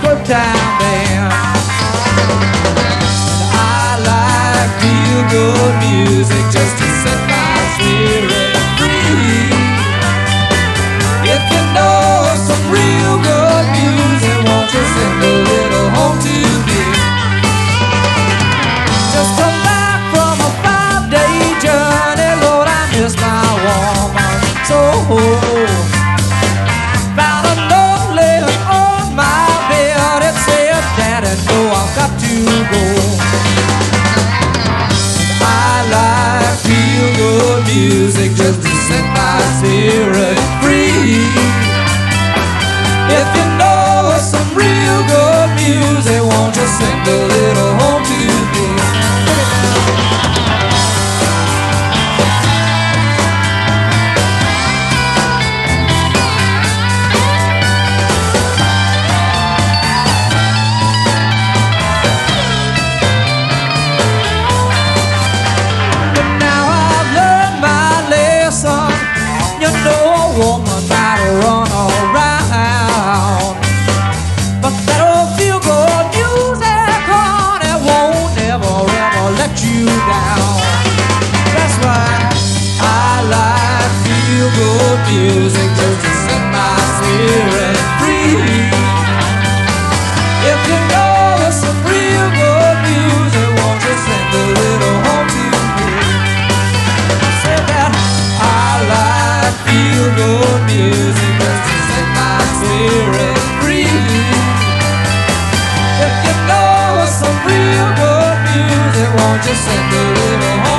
good time band. I like feel-good music just to set my spirit free. If you know some real good music, won't you send a little home to me? Just come back from a 5-day journey, Lord, I miss my woman so. Found a note laying on my bed. It said, Daddy, no, I've got to go. I like feel-good music just to set my spirit free. If you know some real good music, won't you sing a little home to me? Woman might run around, but that old feel-good music, honey, won't ever, ever let you down. That's why I like feel-good music just to set my spirit free. If you know some real good music, won't you send a little home to me? Say that I like feel-good music just to set my spirit free. If you know some real good music, won't you send a little home?